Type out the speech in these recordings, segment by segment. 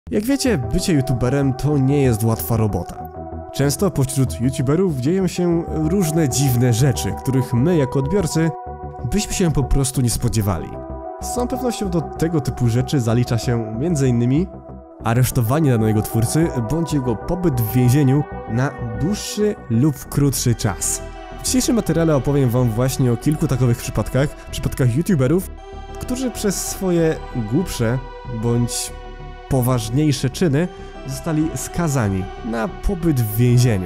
Jak wiecie, bycie youtuberem to nie jest łatwa robota. Często pośród youtuberów dzieją się różne dziwne rzeczy, których my jako odbiorcy byśmy się po prostu nie spodziewali. Z całą pewnością do tego typu rzeczy zalicza się m.in. aresztowanie danego twórcy bądź jego pobyt w więzieniu na dłuższy lub krótszy czas. W dzisiejszym materiale opowiem wam właśnie o kilku takowych przypadkach youtuberów, którzy przez swoje głupsze bądź poważniejsze czyny zostali skazani na pobyt w więzieniu.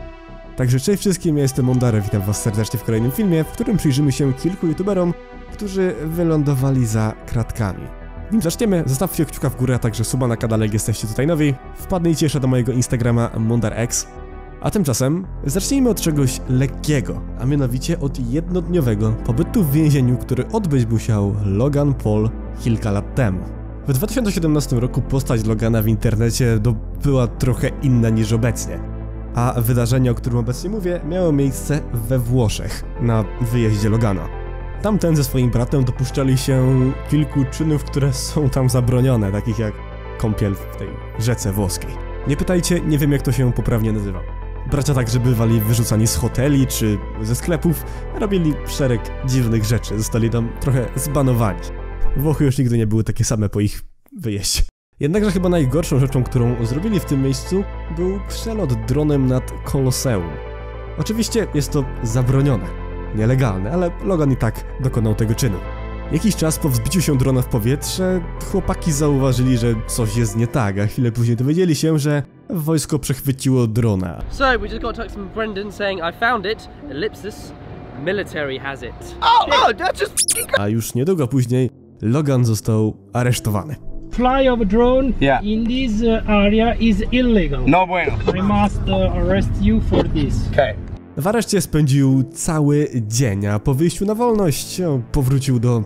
Także cześć wszystkim, ja jestem Mondare, witam was serdecznie w kolejnym filmie, w którym przyjrzymy się kilku youtuberom, którzy wylądowali za kratkami. Nim zaczniemy, zostawcie kciuka w górę, a także suba na kanale, jak jesteście tutaj nowi. Wpadnijcie jeszcze do mojego Instagrama MondarX. A tymczasem zacznijmy od czegoś lekkiego, a mianowicie od jednodniowego pobytu w więzieniu, który odbyć musiał Logan Paul kilka lat temu. W 2017 roku postać Logana w internecie była trochę inna niż obecnie, a wydarzenie, o którym obecnie mówię, miało miejsce we Włoszech, na wyjeździe Logana. Tamten ze swoim bratem dopuszczali się kilku czynów, które są tam zabronione, takich jak kąpiel w tej rzece włoskiej. Nie pytajcie, nie wiem jak to się poprawnie nazywa. Bracia także bywali wyrzucani z hoteli czy ze sklepów, robili szereg dziwnych rzeczy, zostali tam trochę zbanowani. Włochy już nigdy nie były takie same po ich wyjeździe. Jednakże chyba najgorszą rzeczą, którą zrobili w tym miejscu, był przelot dronem nad Koloseum. Oczywiście jest to zabronione, nielegalne, ale Logan i tak dokonał tego czynu. Jakiś czas po wzbiciu się drona w powietrze, chłopaki zauważyli, że coś jest nie tak, a chwilę później dowiedzieli się, że wojsko przechwyciło drona. So we just got a text from Brendan saying I found it, ellipsis, military has it. That's just A już niedługo później Logan został aresztowany. Fly of a drone Yeah. in this area is illegal. no bueno. I must arrest you for this. Okay. W areszcie spędził cały dzień, a po wyjściu na wolność powrócił do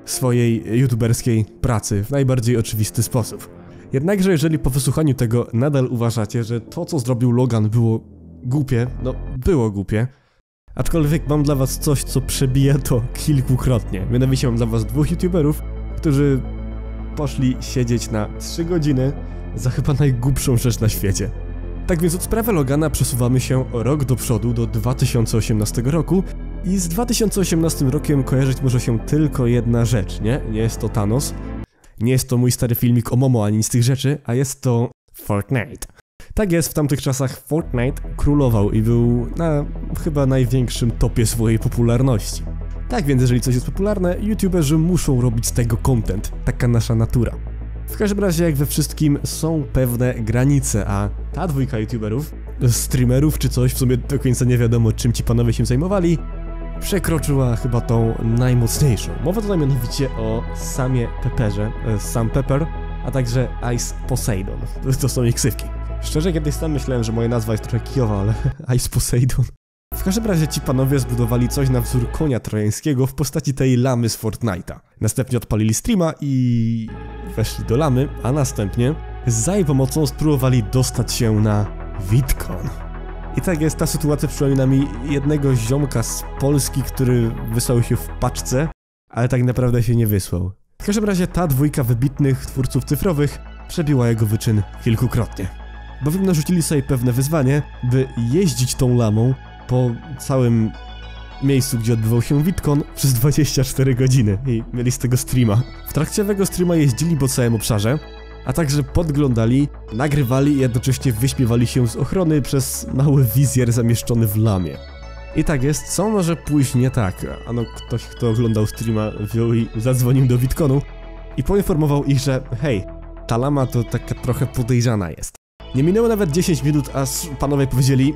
swojej youtuberskiej pracy w najbardziej oczywisty sposób. Jednakże jeżeli po wysłuchaniu tego nadal uważacie, że to co zrobił Logan było głupie, no było głupie, aczkolwiek mam dla was coś, co przebija to kilkukrotnie. Mianowicie mam dla was dwóch youtuberów, którzy poszli siedzieć na 3 godziny za chyba najgłupszą rzecz na świecie. Tak więc od sprawy Logana przesuwamy się o rok do przodu, do 2018 roku i z 2018 rokiem kojarzyć może się tylko jedna rzecz, nie? Nie jest to Thanos, nie jest to mój stary filmik o Momo ani nic z tych rzeczy, a jest to Fortnite. Tak jest, w tamtych czasach Fortnite królował i był na chyba największym topie swojej popularności. Tak więc jeżeli coś jest popularne, youtuberzy muszą robić z tego content, taka nasza natura. W każdym razie jak we wszystkim są pewne granice, a ta dwójka youtuberów, streamerów czy coś, w sumie do końca nie wiadomo czym ci panowie się zajmowali, przekroczyła chyba tą najmocniejszą. Mowa tutaj mianowicie o Samie Pepperze, Sam Pepper, a także Ice Poseidon. To są ich ksywki. Szczerze kiedyś sam myślałem, że moja nazwa jest trochę kijowa, ale Ice Poseidon. W każdym razie ci panowie zbudowali coś na wzór konia trojańskiego w postaci tej lamy z Fortnite'a. Następnie odpalili streama i weszli do lamy, a następnie za jej pomocą spróbowali dostać się na VidCon. I tak jest, ta sytuacja przypomina mi jednego ziomka z Polski, który wysłał się w paczce, ale tak naprawdę się nie wysłał. W każdym razie ta dwójka wybitnych twórców cyfrowych przebiła jego wyczyn kilkukrotnie. Bowiem narzucili sobie pewne wyzwanie, by jeździć tą lamą po całym miejscu, gdzie odbywał się VidCon przez 24 godziny i mieli z tego streama. W trakcie tego streama jeździli po całym obszarze, a także podglądali, nagrywali i jednocześnie wyśmiewali się z ochrony przez mały wizjer zamieszczony w lamie. I tak jest, co może pójść nie tak? Ano ktoś, kto oglądał streama, wziął i zadzwonił do VidConu i poinformował ich, że hej, ta lama to taka trochę podejrzana jest. Nie minęło nawet 10 minut, a panowie powiedzieli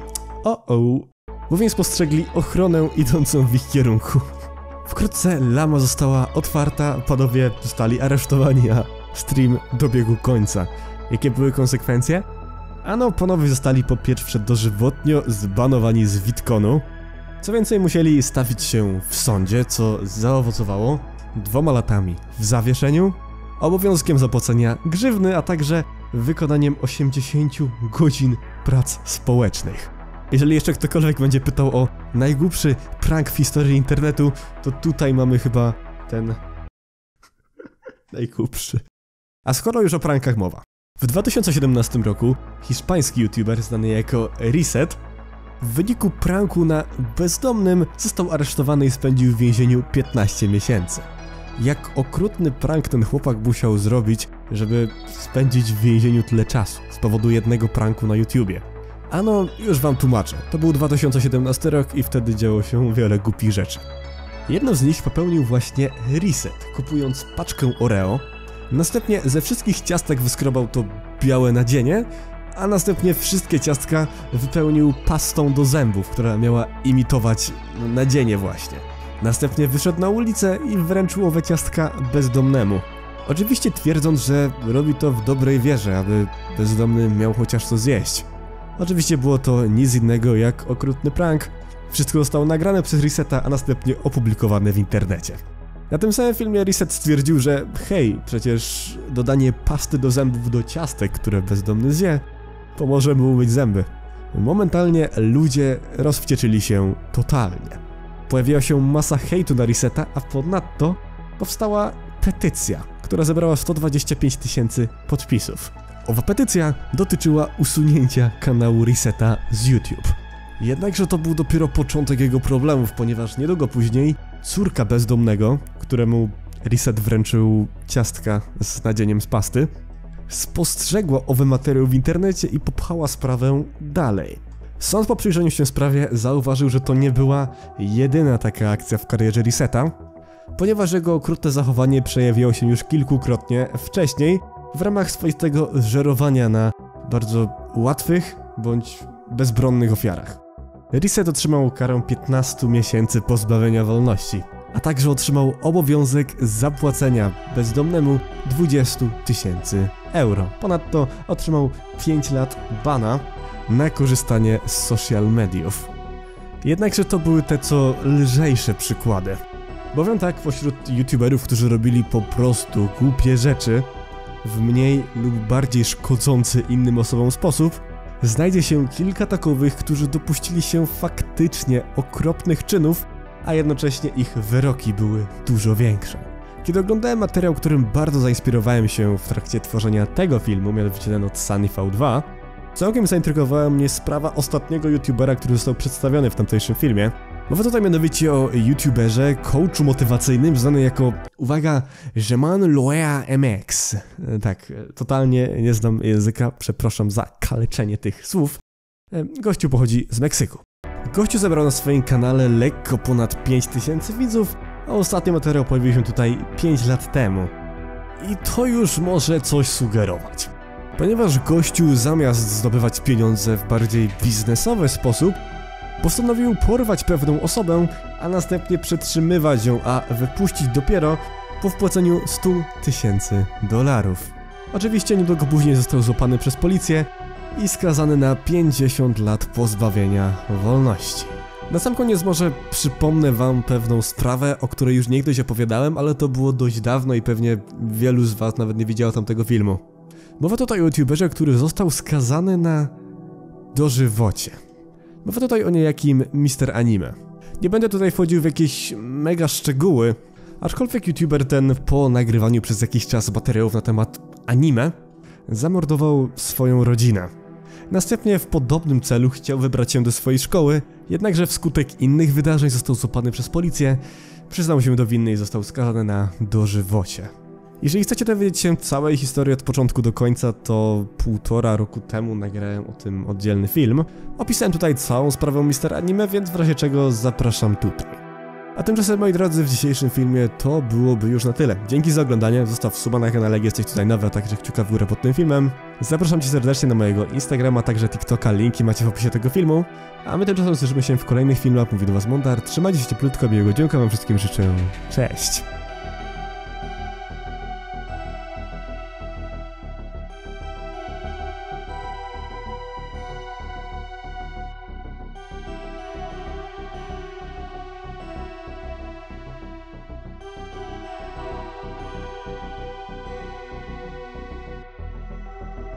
bowiem spostrzegli ochronę idącą w ich kierunku. Wkrótce lama została otwarta, panowie zostali aresztowani, a stream dobiegł końca. Jakie były konsekwencje? Ano, panowie zostali po pierwsze dożywotnio zbanowani z VidConu. Co więcej, musieli stawić się w sądzie, co zaowocowało 2 latami w zawieszeniu, obowiązkiem zapłacenia grzywny, a także wykonaniem 80 godzin prac społecznych. Jeżeli jeszcze ktokolwiek będzie pytał o najgłupszy prank w historii internetu, to tutaj mamy chyba ten najgłupszy. A skoro już o prankach mowa, W 2017 roku hiszpański youtuber znany jako Reset w wyniku pranku na bezdomnym został aresztowany i spędził w więzieniu 15 miesięcy. Jak okrutny prank ten chłopak musiał zrobić, żeby spędzić w więzieniu tyle czasu z powodu jednego pranku na YouTubie? Ano, już wam tłumaczę. To był 2017 rok i wtedy działo się wiele głupich rzeczy. Jedną z nich popełnił właśnie Reset, kupując paczkę Oreo. Następnie ze wszystkich ciastek wyskrobał to białe nadzienie, a następnie wszystkie ciastka wypełnił pastą do zębów, która miała imitować nadzienie właśnie. Następnie wyszedł na ulicę i wręczył owe ciastka bezdomnemu. Oczywiście twierdząc, że robi to w dobrej wierze, aby bezdomny miał chociaż co zjeść. Oczywiście było to nic innego jak okrutny prank. Wszystko zostało nagrane przez Reseta, a następnie opublikowane w internecie. Na tym samym filmie Reset stwierdził, że hej, przecież dodanie pasty do zębów do ciastek, które bezdomny zje, pomoże mu umyć zęby. Momentalnie ludzie rozwścieczyli się totalnie. Pojawiła się masa hejtu na Reseta, a ponadto powstała petycja, która zebrała 125 000 podpisów. Owa petycja dotyczyła usunięcia kanału Reseta z YouTube. Jednakże to był dopiero początek jego problemów, ponieważ niedługo później córka bezdomnego, któremu Reset wręczył ciastka z nadzieniem z pasty, spostrzegła owy materiał w internecie i popchała sprawę dalej. Sąd po przyjrzeniu się sprawie zauważył, że to nie była jedyna taka akcja w karierze Reseta, ponieważ jego okrutne zachowanie przejawiało się już kilkukrotnie wcześniej w ramach swoistego żerowania na bardzo łatwych bądź bezbronnych ofiarach. Reset otrzymał karę 15 miesięcy pozbawienia wolności, a także otrzymał obowiązek zapłacenia bezdomnemu 20 000 euro. Ponadto otrzymał 5 lat bana na korzystanie z social mediów. Jednakże to były te co lżejsze przykłady. Bowiem tak, pośród youtuberów, którzy robili po prostu głupie rzeczy w mniej lub bardziej szkodzący innym osobom sposób, znajdzie się kilka takowych, którzy dopuścili się faktycznie okropnych czynów, a jednocześnie ich wyroki były dużo większe. Kiedy oglądałem materiał, którym bardzo zainspirowałem się w trakcie tworzenia tego filmu, mianowicie ten od Sunny V2, całkiem zaintrygowała mnie sprawa ostatniego youtubera, który został przedstawiony w tamtejszym filmie. Mowa tutaj mianowicie o youtuberze, coachu motywacyjnym, znany jako, uwaga, Jeman Loea MX. Tak, totalnie nie znam języka, przepraszam za kaleczenie tych słów. Gościu pochodzi z Meksyku. Gościu zebrał na swoim kanale lekko ponad 5000 widzów, a ostatni materiał pojawił się tutaj 5 lat temu. I to już może coś sugerować. Ponieważ gościu zamiast zdobywać pieniądze w bardziej biznesowy sposób, postanowił porwać pewną osobę, a następnie przetrzymywać ją, a wypuścić dopiero po wpłaceniu $100 000. Oczywiście niedługo później został złapany przez policję i skazany na 50 lat pozbawienia wolności. Na sam koniec może przypomnę wam pewną sprawę, o której już niegdyś opowiadałem, ale to było dość dawno i pewnie wielu z was nawet nie widziało tamtego filmu. Mowa tutaj o youtuberze, który został skazany na dożywocie. Mowa tutaj o niejakim Mr. Anime. Nie będę tutaj wchodził w jakieś mega szczegóły, aczkolwiek youtuber ten po nagrywaniu przez jakiś czas materiałów na temat anime zamordował swoją rodzinę. Następnie w podobnym celu chciał wybrać się do swojej szkoły, jednakże wskutek innych wydarzeń został złapany przez policję, przyznał się do winy i został skazany na dożywocie. Jeżeli chcecie dowiedzieć się całej historii od początku do końca, to 1,5 roku temu nagrałem o tym oddzielny film. Opisałem tutaj całą sprawę Mr. Anime, więc w razie czego zapraszam tutaj. A tymczasem, moi drodzy, w dzisiejszym filmie to byłoby już na tyle. Dzięki za oglądanie, zostaw suba na kanale, jak jesteś tutaj nowy, a także kciuka w górę pod tym filmem. Zapraszam cię serdecznie na mojego Instagrama, także TikToka, linki macie w opisie tego filmu. A my tymczasem słyszymy się w kolejnych filmach, mówi do was Mondar, trzymajcie się cieplutko, miłego dzionka wam wszystkim życzę, cześć!